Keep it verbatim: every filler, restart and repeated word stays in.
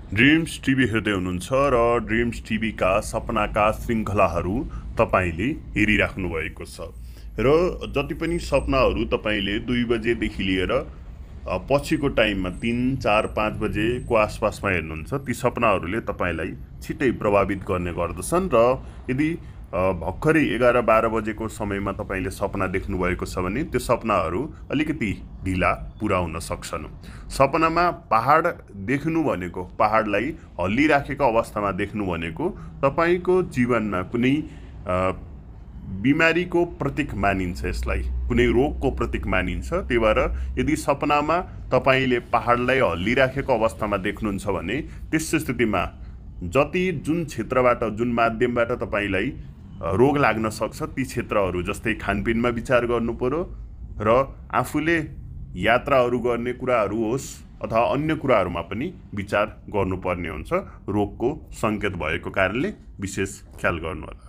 Dreams TV हेर्दै हुनुहुन्छ र ड्रिम्स टिभीका सपनाका श्रृङ्खलाहरू तपाईँले हेरिराख्नु भएको छ र जति पनि सपनाहरू तपाईँले दुई बजेदेखि लिएर अ, पछिको टाइममा तीन चार पाँच बजेको आसपासमा हेर्नुहुन्छ, ती सपनाहरूले तपाईँलाई छिट्टै प्रभावित गर्ने गर्दछन् र यदि अ, भर्खरै एघार बाह्र बजेको समयमा तपाईँले सपना देख्नुभएको छ भने त्यो सपनाहरू अलिकति ढिला पुरा हुन सक्छन्। सपनामा पहाड देख्नु भनेको, पहाडलाई हल्लिराखेको अवस्थामा देख्नु भनेको तपाईँको जीवनमा कुनै अ, बिमारीको प्रतीक मानिन्छ, यसलाई कुनै रोगको प्रतीक मानिन्छ। त्यही भएर यदि सपनामा तपाईँले पहाडलाई हल्लिराखेको अवस्थामा देख्नुहुन्छ भने त्यस स्थितिमा जति जुन क्षेत्रबाट, जुन माध्यमबाट तपाईँलाई अ, रोग लाग्न सक्छ, ती क्षेत्रहरू जस्तै खानपिनमा विचार गर्नु पर्यो र आफूले यात्राहरू गर्ने कुराहरू होस् अथवा अन्य कुराहरूमा पनि विचार गर्नुपर्ने हुन्छ। रोगको सङ्केत भएको कारणले विशेष ख्याल गर्नुहोला।